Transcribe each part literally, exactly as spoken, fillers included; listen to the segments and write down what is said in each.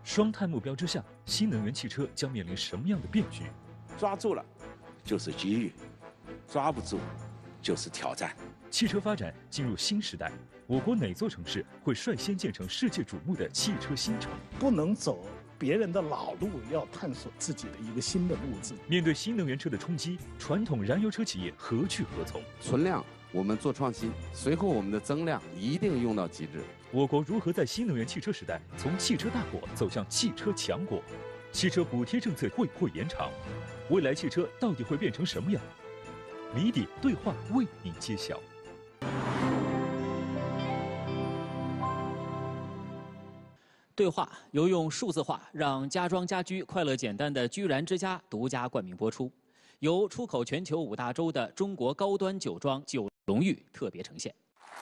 双碳目标之下，新能源汽车将面临什么样的变局？ 抓住了就是机遇，抓不住就是挑战。 汽车发展进入新时代，我国哪座城市会率先建成世界瞩目的汽车新城？ 不能走别人的老路，要探索自己的一个新的路子。 面对新能源车的冲击，传统燃油车企业何去何从？ 存量我们做创新，随后我们的增量一定用到极致。 我国如何在新能源汽车时代从汽车大国走向汽车强国？汽车补贴政策会不会延长？未来汽车到底会变成什么样？谜底对话为你揭晓。 对话由用数字化让家装家居快乐简单的居然之家独家冠名播出，由出口全球五大洲的中国高端酒庄九龙玉特别呈现。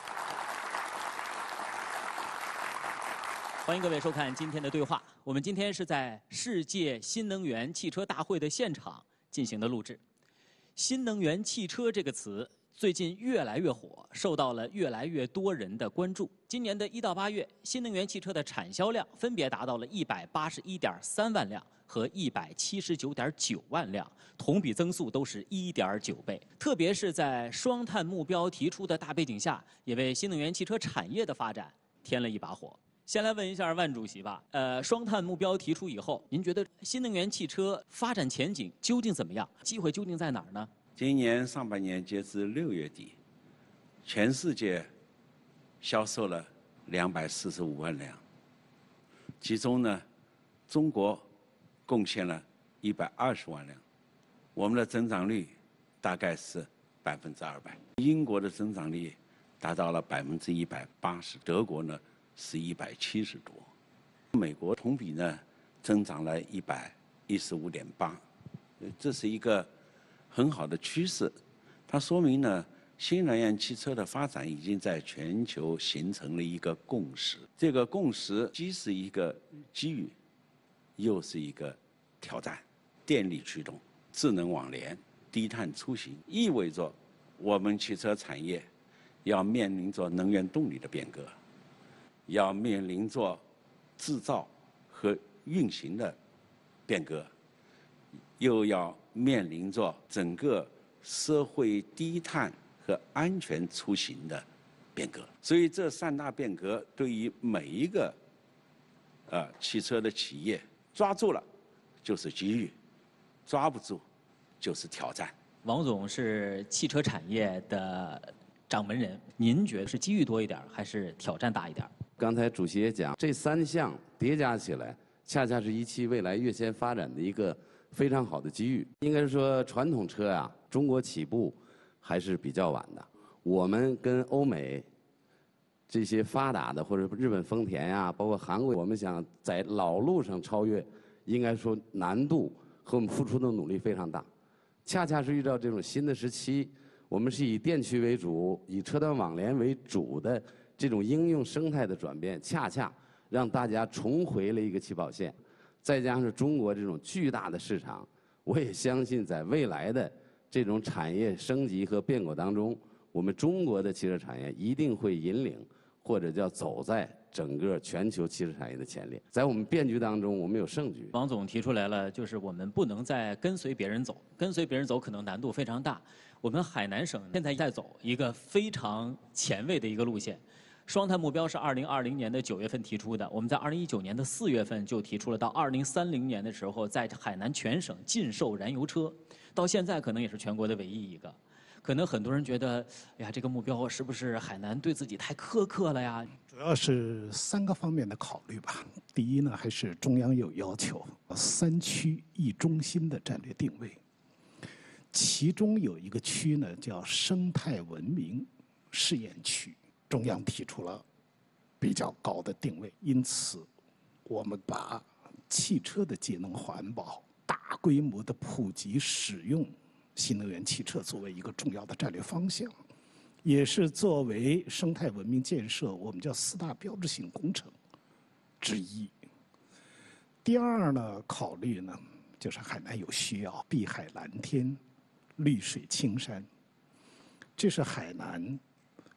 欢迎各位收看今天的对话。我们今天是在世界新能源汽车大会的现场进行的录制。新能源汽车这个词最近越来越火，受到了越来越多人的关注。今年的一到八月，新能源汽车的产销量分别达到了一百八十一点三万辆和一百七十九点九万辆，同比增速都是一点九倍。特别是在双碳目标提出的大背景下，也为新能源汽车产业的发展添了一把火。先来问一下万主席吧，呃，双碳目标提出以后，您觉得新能源汽车发展前景究竟怎么样？机会究竟在哪儿呢？ 今年上半年截至六月底，全世界销售了两百四十五万辆，其中呢，中国贡献了一百二十万辆，我们的增长率大概是百分之二百。英国的增长率达到了百分之一百八十，德国呢是一百七十多，美国同比呢增长了一百一十五点八，这是一个很好的趋势，它说明呢，新能源汽车的发展已经在全球形成了一个共识。这个共识既是一个机遇，又是一个挑战。电力驱动、智能网联、低碳出行，意味着我们汽车产业要面临着能源动力的变革，要面临着制造和运行的变革，又要面临着整个社会低碳和安全出行的变革。所以这三大变革对于每一个呃汽车的企业，抓住了就是机遇，抓不住就是挑战。 王总是汽车产业的掌门人，您觉得是机遇多一点还是挑战大一点？ 刚才主席也讲，这三项叠加起来，恰恰是一汽未来跃迁发展的一个非常好的机遇。应该说，传统车啊，中国起步还是比较晚的。我们跟欧美这些发达的，或者日本丰田呀、啊，包括韩国，我们想在老路上超越，应该说难度和我们付出的努力非常大。恰恰是遇到这种新的时期，我们是以电驱为主，以车端网联为主的这种应用生态的转变，恰恰让大家重回了一个起跑线。再加上中国这种巨大的市场，我也相信在未来的这种产业升级和变革当中，我们中国的汽车产业一定会引领，或者叫走在整个全球汽车产业的前列。在我们变局当中，我们有胜局。 王总提出来了，就是我们不能再跟随别人走，跟随别人走可能难度非常大。我们海南省现在在走一个非常前卫的一个路线。双碳目标是二零二零年的九月份提出的，我们在二零一九年的四月份就提出了，到二零三零年的时候，在海南全省禁售燃油车，到现在可能也是全国的唯一一个。可能很多人觉得，哎呀，这个目标是不是海南对自己太苛刻了呀？ 主要是三个方面的考虑吧。第一呢，还是中央有要求，三区一中心的战略定位，其中有一个区呢叫生态文明试验区。中央提出了比较高的定位，因此我们把汽车的节能环保、大规模的普及使用新能源汽车作为一个重要的战略方向，也是作为生态文明建设我们叫四大标志性工程之一。第二呢，考虑呢就是海南有需要，碧海蓝天、绿水青山，这是海南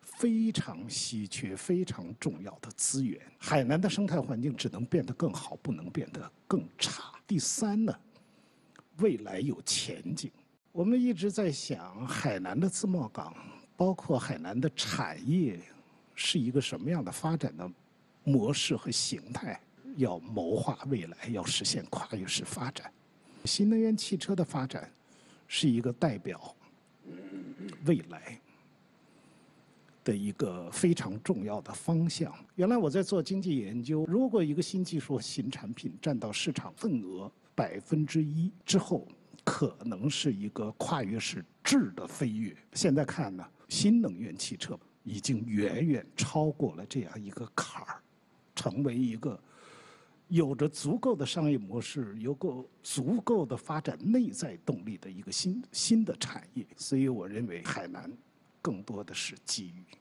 非常稀缺、非常重要的资源。海南的生态环境只能变得更好，不能变得更差。第三呢，未来有前景。我们一直在想，海南的自贸港，包括海南的产业，是一个什么样的发展的模式和形态？要谋划未来，要实现跨越式发展。新能源汽车的发展是一个代表未来的一个非常重要的方向。原来我在做经济研究，如果一个新技术、新产品占到市场份额百分之一之后，可能是一个跨越式质的飞跃。现在看呢，新能源汽车已经远远超过了这样一个坎儿，成为一个有着足够的商业模式、有够足够的发展内在动力的一个新新的产业。所以我认为海南更多的是机遇。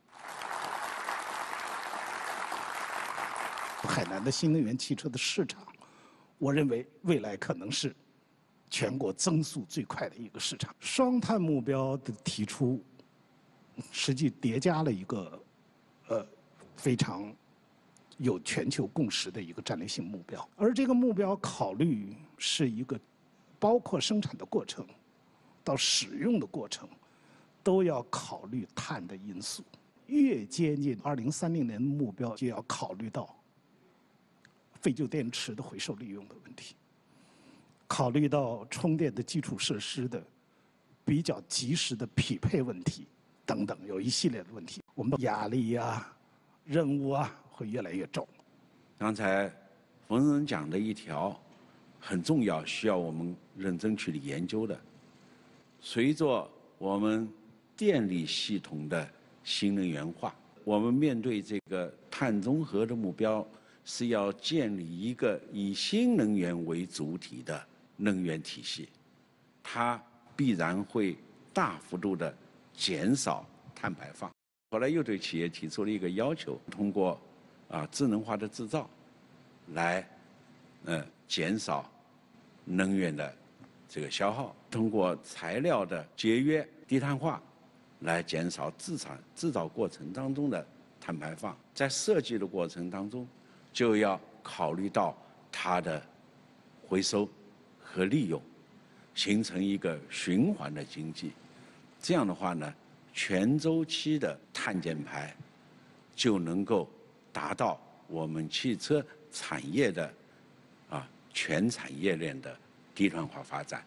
海南的新能源汽车的市场，我认为未来可能是全国增速最快的一个市场。双碳目标的提出，实际叠加了一个呃非常有全球共识的一个战略性目标，而这个目标考虑是一个包括生产的过程到使用的过程，都要考虑碳的因素。越接近二零三零年的目标，就要考虑到废旧电池的回收利用的问题，考虑到充电的基础设施的比较及时的匹配问题等等，有一系列的问题，我们的压力呀、啊、任务啊会越来越重。 刚才冯先生讲的一条很重要，需要我们认真去研究的。随着我们电力系统的新能源化，我们面对这个碳中和的目标，是要建立一个以新能源为主体的能源体系，它必然会大幅度的减少碳排放。后来又对企业提出了一个要求，通过啊智能化的制造，来呃减少能源的这个消耗，通过材料的节约、低碳化，来减少制产制造过程当中的碳排放。在设计的过程当中，就要考虑到它的回收和利用，形成一个循环的经济。这样的话呢，全周期的碳减排就能够达到我们汽车产业的啊全产业链的低碳化发展。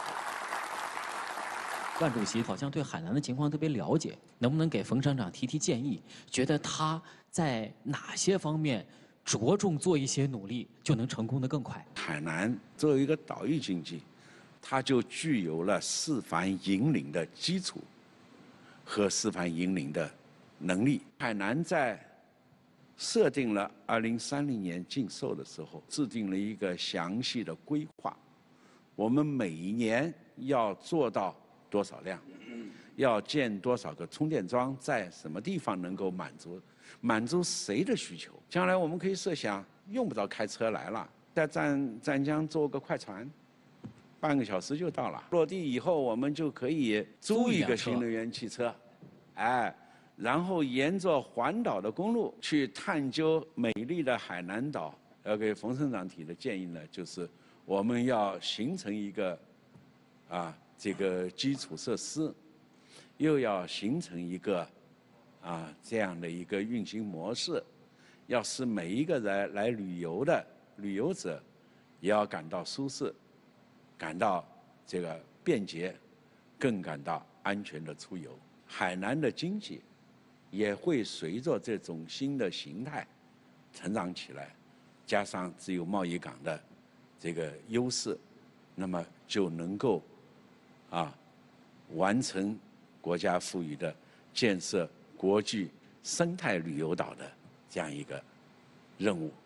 万主席好像对海南的情况特别了解，能不能给冯厂长提提建议？觉得他在哪些方面着重做一些努力，就能成功的更快？ 海南作为一个岛屿经济，它就具有了示范引领的基础和示范引领的能力。海南在设定了二零三零年禁售的时候，制定了一个详细的规划，我们每一年要做到多少辆，要建多少个充电桩，在什么地方能够满足满足谁的需求？将来我们可以设想，用不着开车来了，在湛湛江坐个快船，半个小时就到了。落地以后，我们就可以租一个新能源汽车，哎，然后沿着环岛的公路去探究美丽的海南岛。要给冯省长提的建议呢，就是我们要形成一个啊这个基础设施，又要形成一个啊这样的一个运行模式，要使每一个人来旅游的旅游者也要感到舒适，感到这个便捷，更感到安全的出游。海南的经济也会随着这种新的形态成长起来，加上自由贸易港的这个优势，那么就能够啊完成国家赋予的建设国际生态旅游岛的这样一个任务。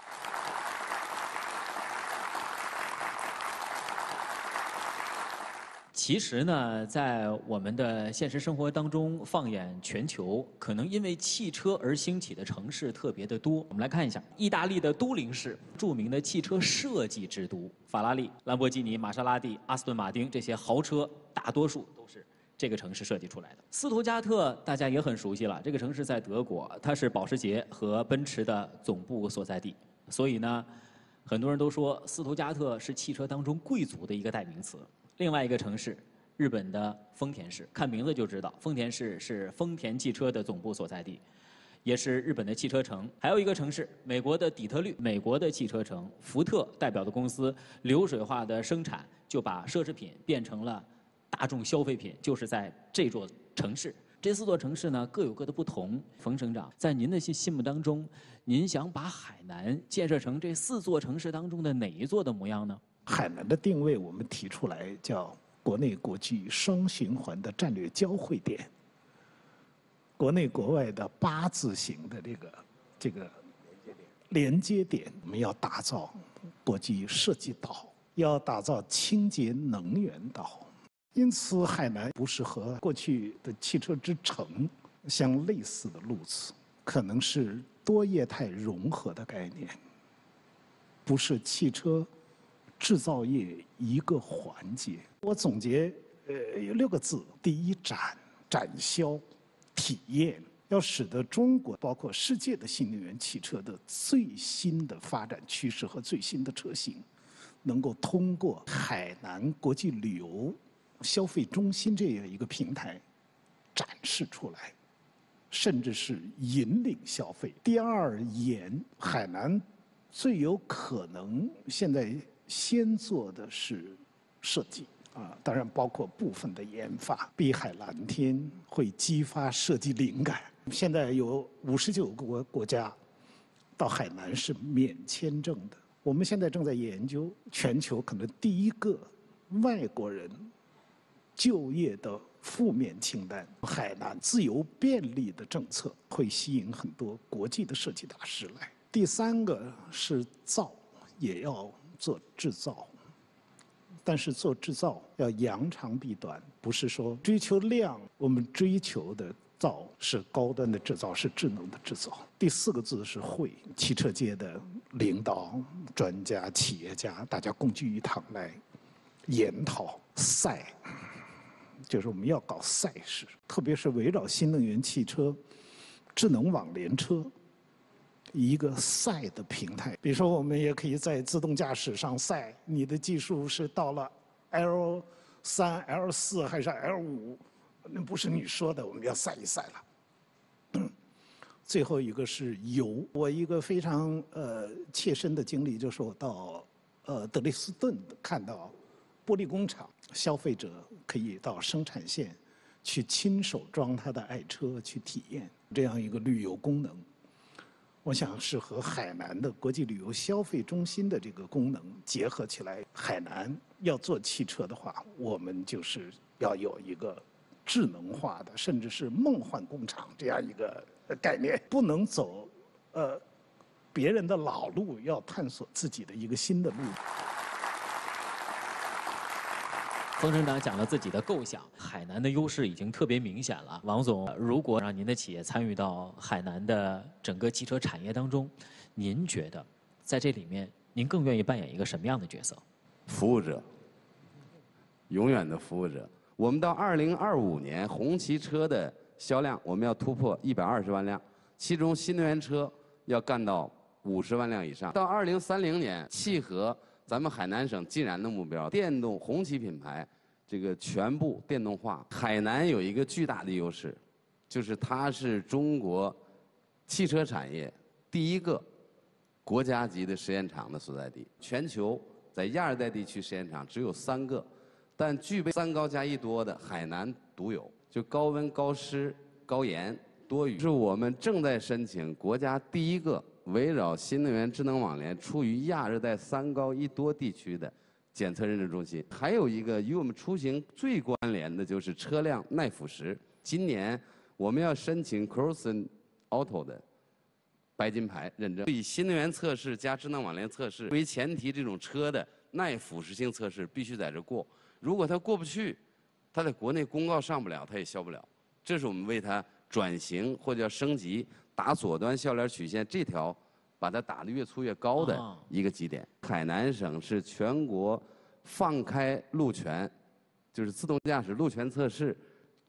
其实呢，在我们的现实生活当中，放眼全球，可能因为汽车而兴起的城市特别的多。我们来看一下，意大利的都灵市，著名的汽车设计之都，法拉利、兰博基尼、玛莎拉蒂、阿斯顿马丁这些豪车，大多数都是这个城市设计出来的。斯图加特大家也很熟悉了，这个城市在德国，它是保时捷和奔驰的总部所在地，所以呢，很多人都说斯图加特是汽车当中贵族的一个代名词。另外一个城市，日本的丰田市，看名字就知道，丰田市是丰田汽车的总部所在地，也是日本的汽车城。还有一个城市，美国的底特律，美国的汽车城，福特代表的公司流水化的生产，就把奢侈品变成了大众消费品，就是在这座城市。这四座城市呢各有各的不同。冯省长，在您的心心目当中，您想把海南建设成这四座城市当中的哪一座的模样呢？ 海南的定位我们提出来叫国内国际双循环的战略交汇点，国内国外的八字形的这个这个连接点，我们要打造国际设计岛，要打造清洁能源岛。因此，海南不是和过去的汽车之城相类似的路子，可能是多业态融合的概念，不是汽车制造业一个环节。我总结呃有六个字：第一，展展销体验，要使得中国包括世界的新能源汽车的最新的发展趋势和最新的车型，能够通过海南国际旅游消费中心这样一个平台展示出来，甚至是引领消费。第二，研海南最有可能现在先做的是设计啊，当然包括部分的研发。碧海蓝天会激发设计灵感。现在有五十九个国国家到海南是免签证的。我们现在正在研究全球可能第一个外国人就业的负面清单。海南自由便利的政策会吸引很多国际的设计大师来。第三个是造，也要做制造，但是做制造要扬长避短，不是说追求量，我们追求的造是高端的制造，是智能的制造。第四个字是会，汽车界的领导、专家、企业家，大家共聚一堂来研讨赛。就是我们要搞赛事，特别是围绕新能源汽车、智能网联车一个赛的平台。比如说，我们也可以在自动驾驶上赛，你的技术是到了 L 三、L 四还是 L 五，那不是你说的，我们要赛一赛了。最后一个是油，我一个非常呃切身的经历，就是我到呃德累斯顿看到玻璃工厂，消费者可以到生产线去亲手装他的爱车去体验这样一个旅游功能。我想是和海南的国际旅游消费中心的这个功能结合起来。海南要做汽车的话，我们就是要有一个智能化的，甚至是梦幻工厂这样一个概念，不能走呃别人的老路，要探索自己的一个新的路。 冯省长讲了自己的构想，海南的优势已经特别明显了。王总，如果让您的企业参与到海南的整个汽车产业当中，您觉得在这里面您更愿意扮演一个什么样的角色？ 服务者，永远的服务者。我们到二零二五年，红旗车的销量我们要突破一百二十万辆，其中新能源车要干到五十万辆以上。到二零三零年，契合咱们海南省禁燃的目标，电动红旗品牌这个全部电动化。海南有一个巨大的优势，就是它是中国汽车产业第一个国家级的实验场的所在地。全球在亚热带地区实验场只有三个，但具备三高加一多的海南独有，就高温、高湿、高盐、多雨。是我们正在申请国家第一个围绕新能源智能网联处于亚热带三高一多地区的检测认证中心。还有一个与我们出行最关联的就是车辆耐腐蚀。今年我们要申请 Crosson Auto 的白金牌认证，以新能源测试加智能网联测试为前提，这种车的耐腐蚀性测试必须在这过。如果它过不去，它在国内公告上不了，它也销不了。这是我们为它转型或者叫升级打左端销联曲线这条，把它打得越粗越高的一个基点。哦、海南省是全国放开路权，就是自动驾驶路权测试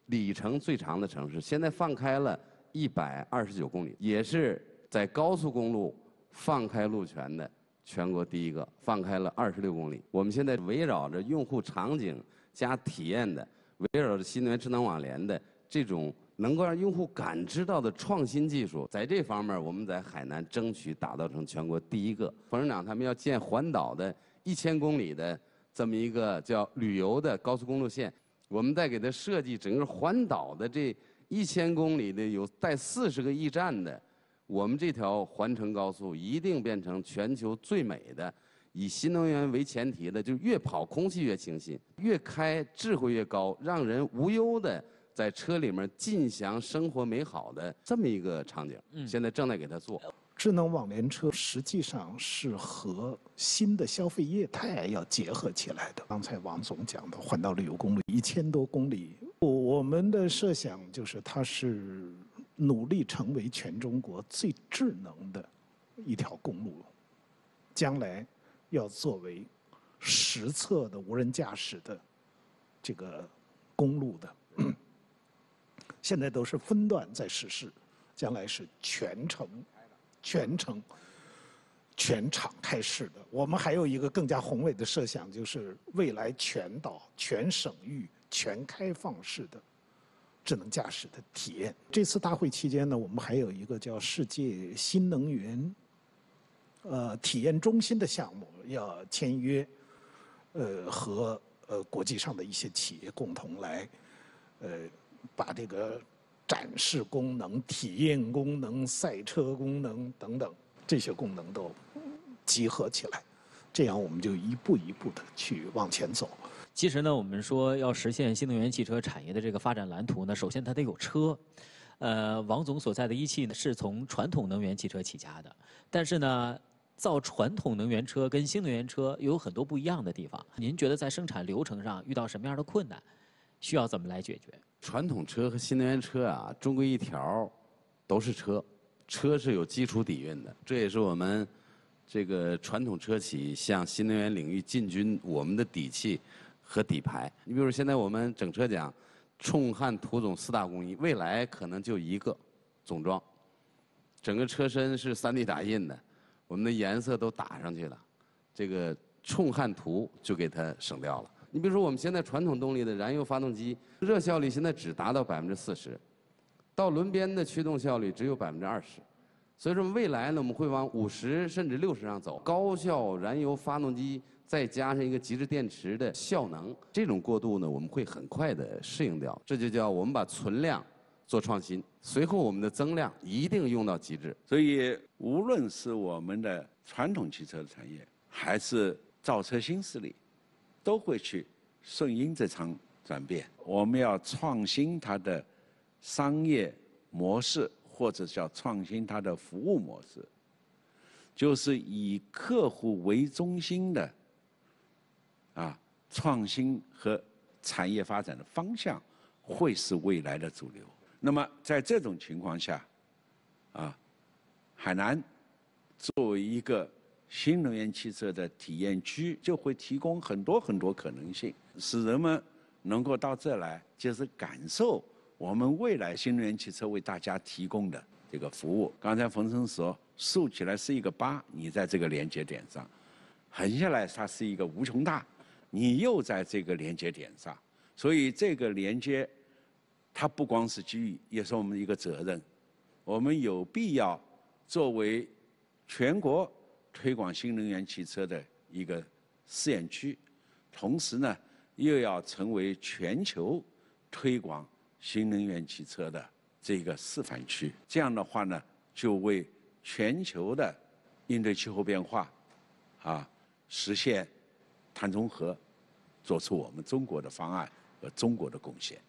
里程最长的城市，现在放开了一百二十九公里，也是在高速公路放开路权的全国第一个，放开了二十六公里。我们现在围绕着用户场景加体验的，围绕着新能源智能网联的这种能够让用户感知到的创新技术，在这方面我们在海南争取打造成全国第一个。冯省长他们要建环岛的一千公里的这么一个叫旅游的高速公路线，我们再给它设计整个环岛的这一千公里的有带四十个驿站的，我们这条环城高速一定变成全球最美的，以新能源为前提的，就越跑空气越清新，越开智慧越高，让人无忧的在车里面尽享生活美好的这么一个场景。嗯，现在正在给它做。 智能网联车实际上是和新的消费业态要结合起来的。刚才王总讲的环岛旅游公路一千多公里，我们的设想就是它是努力成为全中国最智能的一条公路，将来要作为实测的无人驾驶的这个公路的，现在都是分段在实施，将来是全程。全程、全场开市的。我们还有一个更加宏伟的设想，就是未来全岛、全省域、全开放式的智能驾驶的体验。这次大会期间呢，我们还有一个叫世界新能源呃体验中心的项目要签约，呃和呃国际上的一些企业共同来呃把这个。展示功能、体验功能、赛车功能等等这些功能都集合起来，这样我们就一步一步的去往前走。 其实呢，我们说要实现新能源汽车产业的这个发展蓝图呢，首先它得有车。呃，王总所在的一汽呢是从传统能源汽车起家的，但是呢，造传统能源车跟新能源车有很多不一样的地方。您觉得在生产流程上遇到什么样的困难，需要怎么来解决？ 传统车和新能源车啊，终归一条，都是车，车是有基础底蕴的。这也是我们这个传统车企向新能源领域进军我们的底气和底牌。你比如现在我们整车讲，冲焊涂总四大工艺，未来可能就一个总装，整个车身是 三 D 打印的，我们的颜色都打上去了，这个冲焊涂就给它省掉了。你比如说，我们现在传统动力的燃油发动机热效率现在只达到百分之四十，到轮边的驱动效率只有百分之二十，所以说未来呢，我们会往五十甚至六十上走。高效燃油发动机再加上一个极致电池的效能，这种过渡呢，我们会很快的适应掉。这就叫我们把存量做创新，随后我们的增量一定用到极致。 所以，无论是我们的传统汽车产业，还是造车新势力，都会去顺应这场转变。我们要创新它的商业模式，或者叫创新它的服务模式，就是以客户为中心的啊创新和产业发展的方向，会是未来的主流。那么在这种情况下，啊，海南作为一个新能源汽车的体验区，就会提供很多很多可能性，使人们能够到这来，就是感受我们未来新能源汽车为大家提供的这个服务。刚才冯生说，竖起来是一个八，你在这个连接点上；横下来它是一个无穷大，你又在这个连接点上。所以这个连接，它不光是机遇，也是我们的一个责任。我们有必要作为全国推广新能源汽车的一个试验区，同时呢，又要成为全球推广新能源汽车的这个示范区。这样的话呢，就为全球的应对气候变化，啊，实现碳中和，做出我们中国的方案和中国的贡献。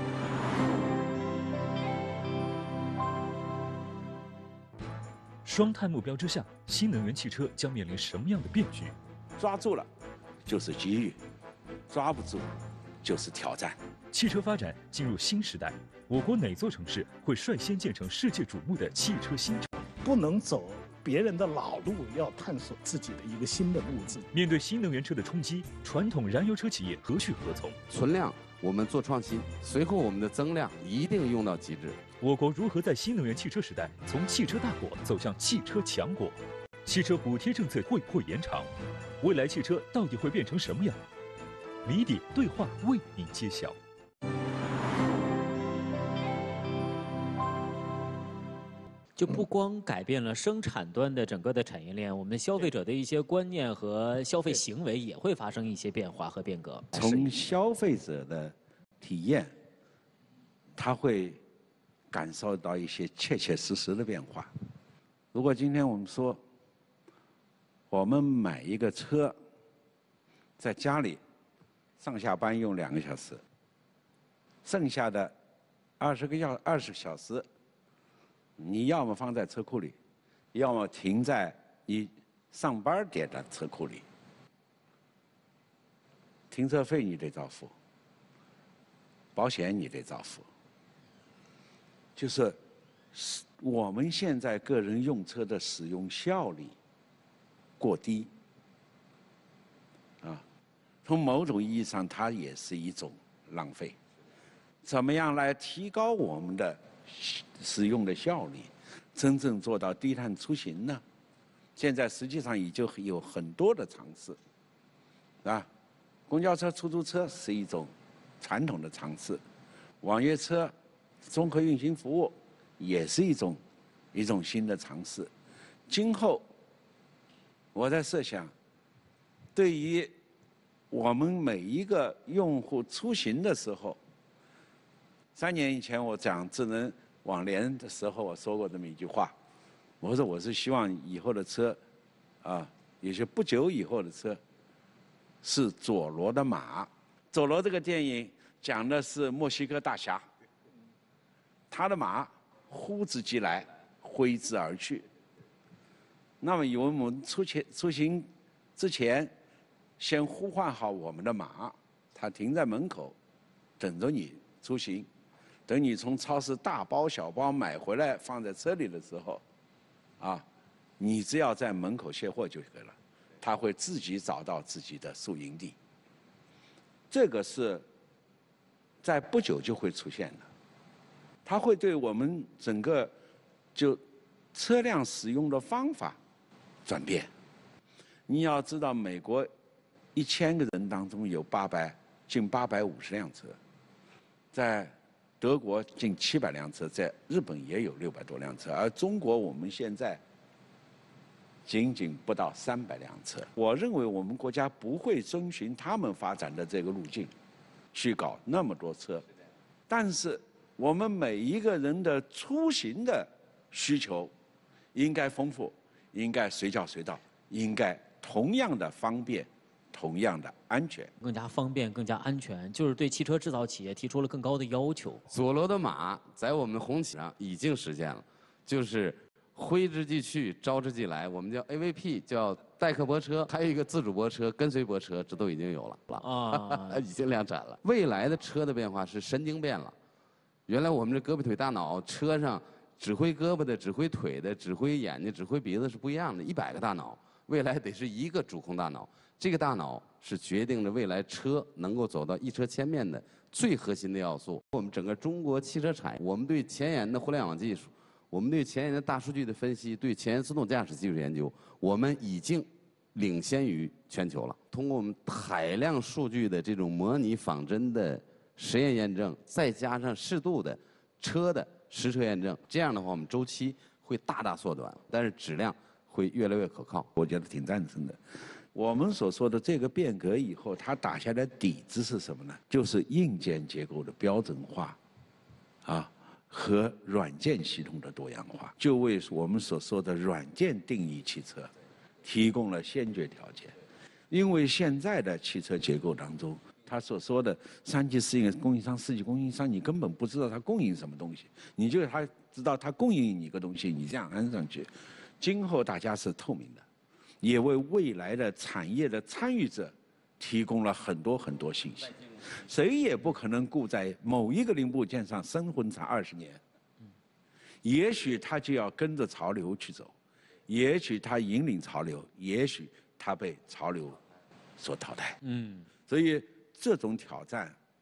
双碳目标之下，新能源汽车将面临什么样的变局？ 抓住了就是机遇，抓不住就是挑战。 汽车发展进入新时代，我国哪座城市会率先建成世界瞩目的汽车新城？ 不能走别人的老路，要探索自己的一个新的路子。 面对新能源车的冲击，传统燃油车企业何去何从？ 存量我们做创新，随后我们的增量一定用到极致。 我国如何在新能源汽车时代从汽车大国走向汽车强国？汽车补贴政策会不会延长？未来汽车到底会变成什么样？谜底对话为你揭晓。 就不光改变了生产端的整个的产业链，我们消费者的一些观念和消费行为也会发生一些变化和变革。 从消费者的体验，他会感受到一些切切实实的变化。如果今天我们说，我们买一个车，在家里上下班用两个小时，剩下的二十个小二十小时。你要么放在车库里，要么停在你上班点的车库里。停车费你得照付，保险你得照付。就是我们现在个人用车的使用效率过低，啊，从某种意义上，它也是一种浪费。怎么样来提高我们的使用的效率，真正做到低碳出行呢？现在实际上已经有很多的尝试，啊，公交车、出租车是一种传统的尝试，网约车、综合运行服务也是一种一种新的尝试。今后，我在设想，对于我们每一个用户出行的时候，三年以前我讲智能网联的时候，我说过这么一句话，我说我是希望以后的车，啊，也就不久以后的车，是佐罗的马。佐罗这个电影讲的是墨西哥大侠，他的马呼之即来，挥之而去。那么以我们出前出行之前，先呼唤好我们的马，它停在门口，等着你出行。等你从超市大包小包买回来放在车里的时候，啊，你只要在门口卸货就可以了，它会自己找到自己的宿营地。这个是在不久就会出现的，它会对我们整个就车辆使用的方法转变。你要知道，美国一千个人当中有八百近八百五十辆车，在德国近七百辆车，在日本也有六百多辆车，而中国我们现在仅仅不到三百辆车。我认为我们国家不会遵循他们发展的这个路径，去搞那么多车。但是我们每一个人的出行的需求应该丰富，应该随叫随到，应该同样的方便，同样的安全， 更加方便、更加安全，就是对汽车制造企业提出了更高的要求。 佐罗的马在我们红旗上已经实现了，就是挥之即去，招之即来。我们叫 A V P， 叫代客泊车，还有一个自主泊车、跟随泊车，这都已经有了啊，已经量产了。未来的车的变化是神经变了，原来我们这胳膊腿大脑，车上指挥胳膊的、指挥腿的、指挥眼睛、指挥鼻子是不一样的，一百个大脑，未来得是一个主控大脑。这个大脑是决定着未来车能够走到一车千面的最核心的要素。我们整个中国汽车产业，我们对前沿的互联网技术，我们对前沿的大数据的分析，对前沿自动驾驶技术研究，我们已经领先于全球了。通过我们海量数据的这种模拟仿真的实验验证，再加上适度的车的实车验证，这样的话，我们周期会大大缩短，但是质量会越来越可靠。 我觉得挺赞成的。我们所说的这个变革以后，它打下来的底子是什么呢？就是硬件结构的标准化，啊，和软件系统的多样化，就为我们所说的软件定义汽车提供了先决条件。因为现在的汽车结构当中，他所说的三级适应供应商、四级供应商，你根本不知道它供应什么东西，你就他知道它供应你一个东西，你这样安上去。今后大家是透明的。也为未来的产业的参与者提供了很多很多信息，谁也不可能顾在某一个零部件上生混产二十年，也许他就要跟着潮流去走，也许他引领潮流，也许他被潮流所淘汰。嗯，所以这种挑战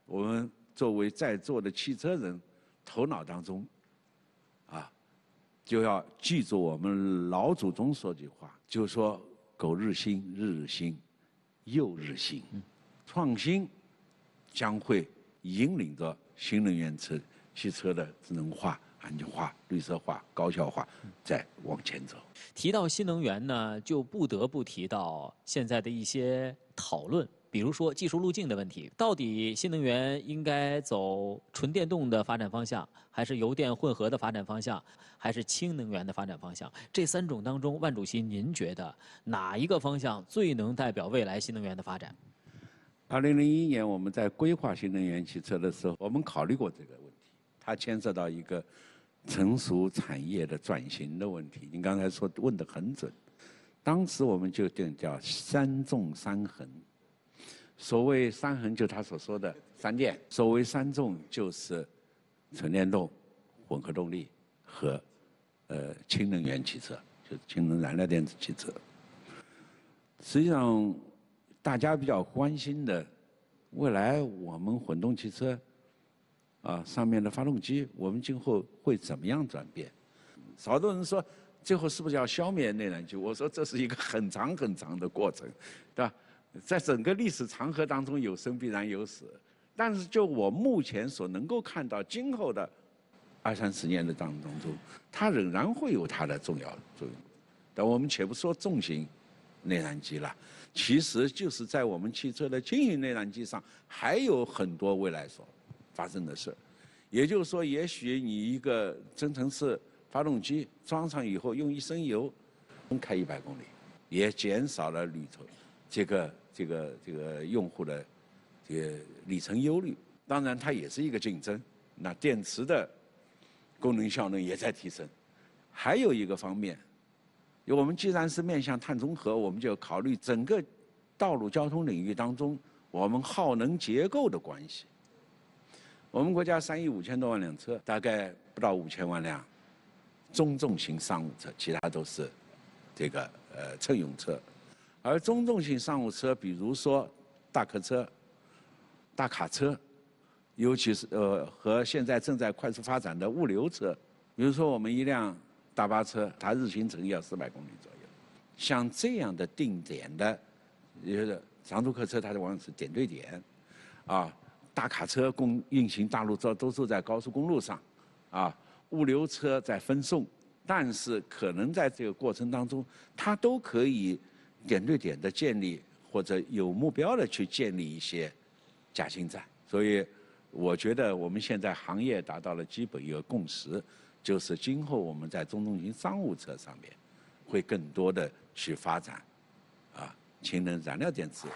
我们作为在座的汽车人，头脑当中，啊，就要记住我们老祖宗说句话，就是说“苟日新，日日新，又日新”。创新将会引领着新能源车汽车的智能化、安全化、绿色化、高效化再往前走。 提到新能源呢，就不得不提到现在的一些讨论。比如说技术路径的问题，到底新能源应该走纯电动的发展方向，还是油电混合的发展方向，还是氢能源的发展方向？这三种当中，万主席您觉得哪一个方向最能代表未来新能源的发展？ 二零零一年我们在规划新能源汽车的时候，我们考虑过这个问题，它牵涉到一个成熟产业的转型的问题。您刚才说问得很准，当时我们就定叫三纵三横。所谓三横，就他所说的三电；所谓三纵，就是纯电动、混合动力和呃氢能源汽车，就是氢能燃料电池汽车。实际上，大家比较关心的，未来我们混动汽车啊上面的发动机，我们今后会怎么样转变？好多人说，最后是不是要消灭内燃机？我说这是一个很长很长的过程，对吧？在整个历史长河当中，有生必然有死，但是就我目前所能够看到，今后的二三十年的当中，它仍然会有它的重要作用。但我们且不说重型内燃机了，其实就是在我们汽车的轻型内燃机上，还有很多未来所发生的事。也就是说，也许你一个增程式发动机装上以后，用一升油能开一百公里，也减少了旅途这个。这个这个用户的这个里程忧虑，当然它也是一个竞争。那电池的功能效能也在提升。还有一个方面，我们既然是面向碳中和，我们就要考虑整个道路交通领域当中我们耗能结构的关系。我们国家三亿五千多万辆车，大概不到五千万辆中重型商务车，其他都是这个呃乘用车。而中重型商务车，比如说大客车、大卡车，尤其是呃和现在正在快速发展的物流车，比如说我们一辆大巴车，它日行程要四百公里左右。像这样的定点的，也就是长途客车，它往往是点对点，啊，大卡车公运行大路都都是在高速公路上，啊，物流车在分送，但是可能在这个过程当中，它都可以。点对点的建立，或者有目标的去建立一些加氢站，所以我觉得我们现在行业达到了基本一个共识，就是今后我们在中重型商务车上面会更多的去发展啊氢能燃料电池。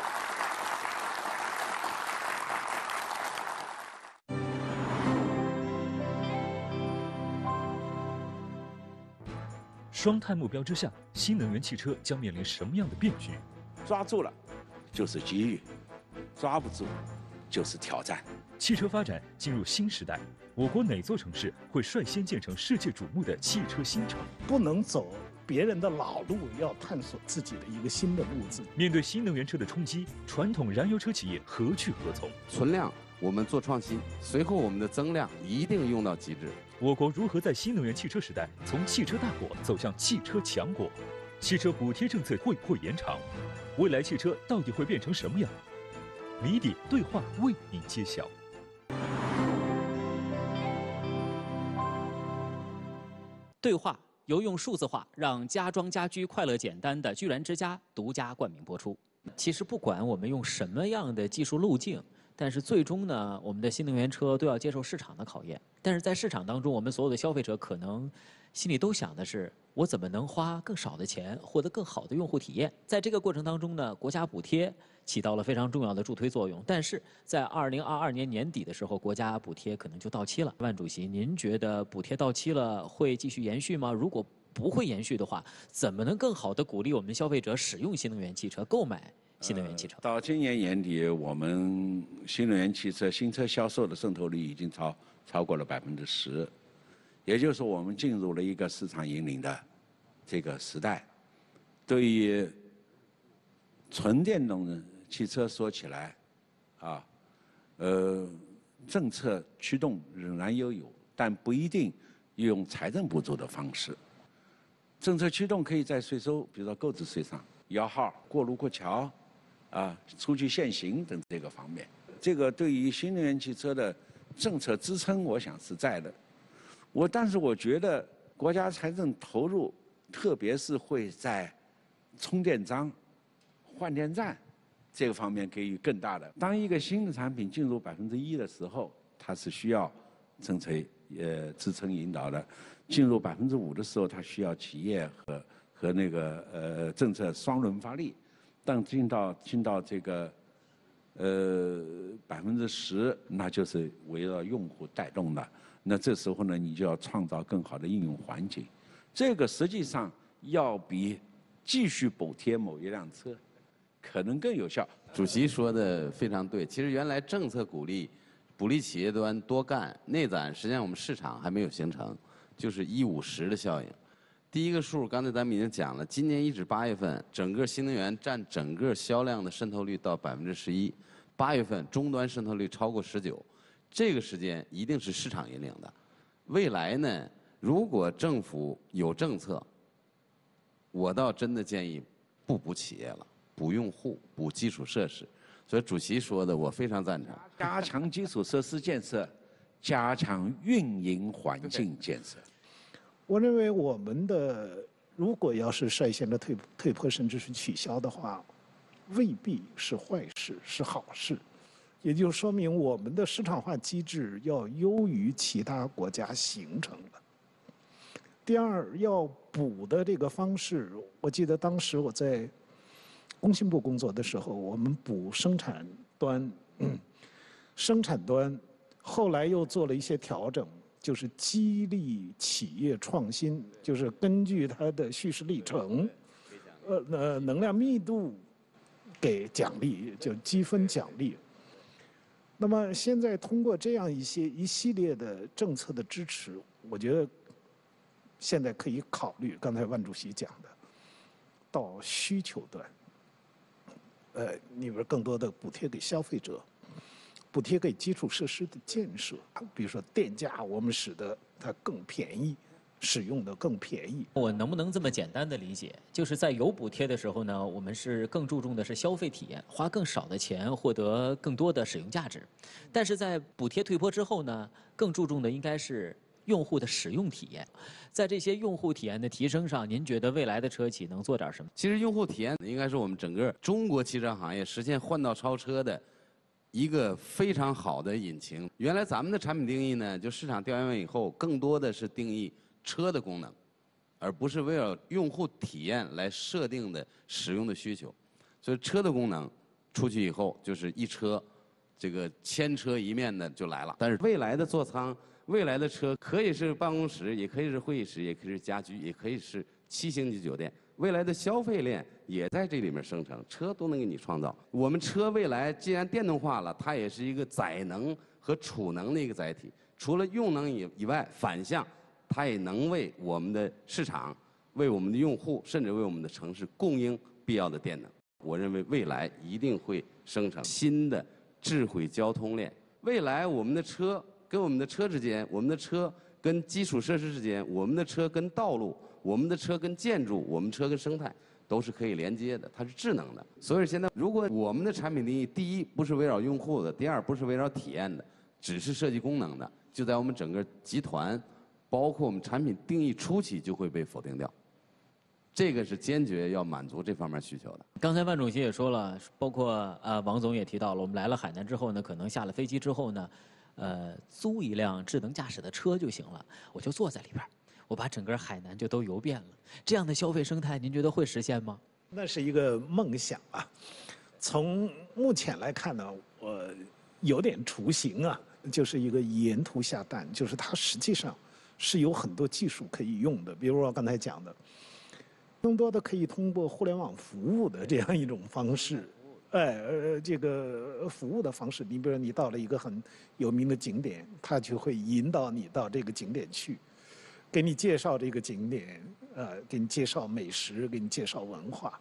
双碳目标之下，新能源汽车将面临什么样的变局？ 抓住了就是机遇，抓不住就是挑战。 汽车发展进入新时代，我国哪座城市会率先建成世界瞩目的汽车新城？ 不能走别人的老路，要探索自己的一个新的路子。 面对新能源车的冲击，传统燃油车企业何去何从？ 存量我们做创新，随后我们的增量一定用到极致。 我国如何在新能源汽车时代从汽车大国走向汽车强国？汽车补贴政策会不会延长？未来汽车到底会变成什么样？谜底对话为你揭晓。 对话由用数字化让家装家居快乐简单的居然之家独家冠名播出。其实不管我们用什么样的技术路径，但是最终呢，我们的新能源车都要接受市场的考验。但是在市场当中，我们所有的消费者可能心里都想的是，我怎么能花更少的钱，获得更好的用户体验？在这个过程当中呢，国家补贴起到了非常重要的助推作用。但是在二零二二年年底的时候，国家补贴可能就到期了。万主席，您觉得补贴到期了会继续延续吗？如果不会延续的话，怎么能更好的鼓励我们消费者使用新能源汽车，购买新能源汽车？ 呃、到今年年底，我们新能源汽车新车销售的渗透率已经超超过了百分之十，也就是说，我们进入了一个市场引领的这个时代。对于纯电动汽车说起来，啊， 呃，政策驱动仍然要有，但不一定用财政补助的方式。政策驱动可以在税收，比如说购置税上、摇号、过路过桥，啊，出去限行等这个方面。这个对于新能源汽车的政策支撑，我想是在的。我但是我觉得国家财政投入，特别是会在充电桩、换电站这个方面给予更大的。当一个新的产品进入百分之一的时候，它是需要政策呃支撑引导的；进入百分之五的时候，它需要企业和和那个呃政策双轮发力。当进到进到这个呃百分之十，那就是围绕用户带动的。那这时候呢，你就要创造更好的应用环境。这个实际上要比继续补贴某一辆车可能更有效。 主席说的非常对，其实原来政策鼓励鼓励企业端多干内攒，实际上我们市场还没有形成，就是一五十的效应。第一个数刚才咱们已经讲了，今年一至八月份，整个新能源占整个销量的渗透率到百分之十一，八月份终端渗透率超过十九，这个时间一定是市场引领的。未来呢，如果政府有政策，我倒真的建议不补企业了，补用户，补基础设施。所以主席说的我非常赞成。 加强基础设施建设，加强运营环境建设。 我认为我们的如果要是率先的退退坡甚至是取消的话，未必是坏事，是好事。也就说明我们的市场化机制要优于其他国家形成了。第二，要补的这个方式，我记得当时我在工信部工作的时候，我们补生产端，嗯，生产端，后来又做了一些调整，就是激励企业创新，就是根据它的叙事历程，呃呃能量密度给奖励，就积分奖励。那么现在通过这样一些一系列的政策的支持，我觉得现在可以考虑刚才万主席讲的，到需求端，呃，你们更多的补贴给消费者，补贴给基础设施的建设，比如说电价，我们使得它更便宜，使用的更便宜。 我能不能这么简单的理解，就是在有补贴的时候呢，我们是更注重的是消费体验，花更少的钱获得更多的使用价值；但是在补贴退坡之后呢，更注重的应该是用户的使用体验。在这些用户体验的提升上，您觉得未来的车企能做点什么？ 其实用户体验应该是我们整个中国汽车行业实现换道超车的一个非常好的引擎。原来咱们的产品定义呢，就市场调研完以后，更多的是定义车的功能，而不是为了用户体验来设定的使用的需求。所以车的功能出去以后，就是一车，这个千车一面的就来了。但是未来的座舱，未来的车可以是办公室，也可以是会议室，也可以是家居，也可以是七星级酒店。未来的消费链也在这里面生成，车都能给你创造。我们车未来既然电动化了，它也是一个载能和储能的一个载体。除了用能以以外，反向它也能为我们的市场、为我们的用户，甚至为我们的城市供应必要的电能。我认为未来一定会生成新的智慧交通链。未来我们的车跟我们的车之间，我们的车跟基础设施之间，我们的车跟道路，我们的车跟建筑，我们车跟生态都是可以连接的，它是智能的。所以现在，如果我们的产品定义，第一不是围绕用户的，第二不是围绕体验的，只是设计功能的，就在我们整个集团，包括我们产品定义初期就会被否定掉。这个是坚决要满足这方面需求的。 刚才万主席也说了，包括呃王总也提到了，我们来了海南之后呢，可能下了飞机之后呢，呃，租一辆智能驾驶的车就行了，我就坐在里边，我把整个海南就都游遍了。这样的消费生态，您觉得会实现吗？ 那是一个梦想啊。从目前来看呢，我有点雏形啊，就是一个沿途下蛋，就是它实际上是有很多技术可以用的，比如我刚才讲的，更多的可以通过互联网服务的这样一种方式。哎，呃，这个服务的方式，你比如说你到了一个很有名的景点，它就会引导你到这个景点去，给你介绍这个景点，呃，给你介绍美食，给你介绍文化，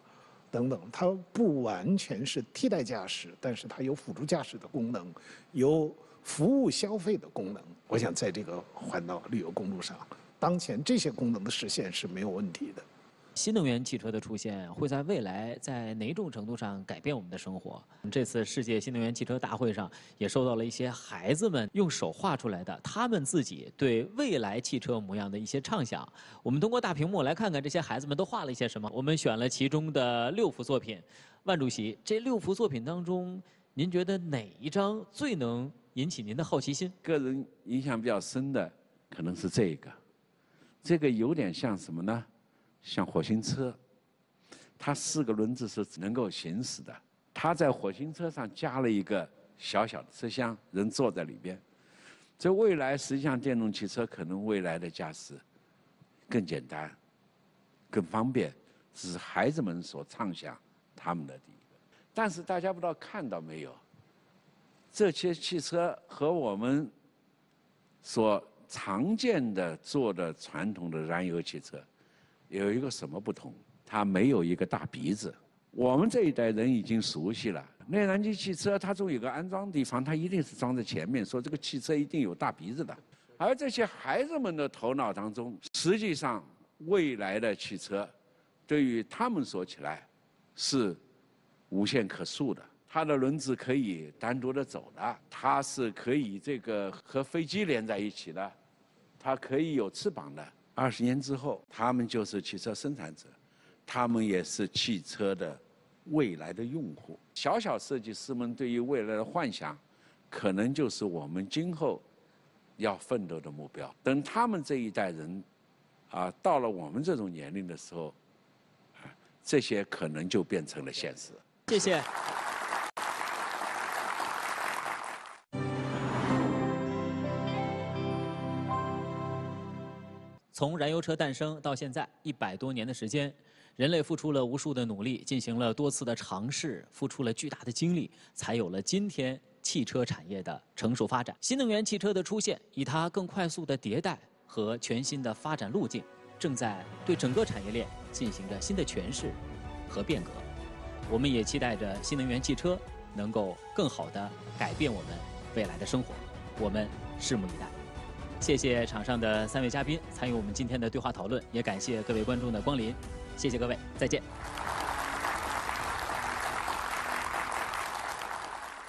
等等，它不完全是替代驾驶，但是它有辅助驾驶的功能，有服务消费的功能。我想在这个环岛旅游公路上，当前这些功能的实现是没有问题的。 新能源汽车的出现会在未来在哪种程度上改变我们的生活？这次世界新能源汽车大会上也受到了一些孩子们用手画出来的他们自己对未来汽车模样的一些畅想。我们通过大屏幕来看看这些孩子们都画了一些什么。我们选了其中的六幅作品。万主席，这六幅作品当中，您觉得哪一张最能引起您的好奇心？ 个人印象比较深的可能是这个，这个有点像什么呢？像火星车，它四个轮子是能够行驶的。它在火星车上加了一个小小的车厢，人坐在里边。这未来实际上电动汽车可能未来的驾驶更简单、更方便，这是孩子们所畅想他们的第一个。但是大家不知道看到没有，这些汽车和我们所常见的做的传统的燃油汽车有一个什么不同？它没有一个大鼻子。我们这一代人已经熟悉了，内燃机汽车它总有个安装地方，它一定是装在前面，说这个汽车一定有大鼻子的。而这些孩子们的头脑当中，实际上未来的汽车对于他们说起来是无限可塑的。它的轮子可以单独的走的，它是可以这个和飞机连在一起的，它可以有翅膀的。二十年之后，他们就是汽车生产者，他们也是汽车的未来的用户。小小设计师们对于未来的幻想，可能就是我们今后要奋斗的目标。等他们这一代人，啊，到了我们这种年龄的时候，啊，这些可能就变成了现实。 谢谢。从燃油车诞生到现在一百多年的时间，人类付出了无数的努力，进行了多次的尝试，付出了巨大的精力，才有了今天汽车产业的成熟发展。新能源汽车的出现，以它更快速的迭代和全新的发展路径，正在对整个产业链进行着新的诠释和变革。我们也期待着新能源汽车能够更好地改变我们未来的生活，我们拭目以待。谢谢场上的三位嘉宾参与我们今天的对话讨论，也感谢各位观众的光临，谢谢各位，再见。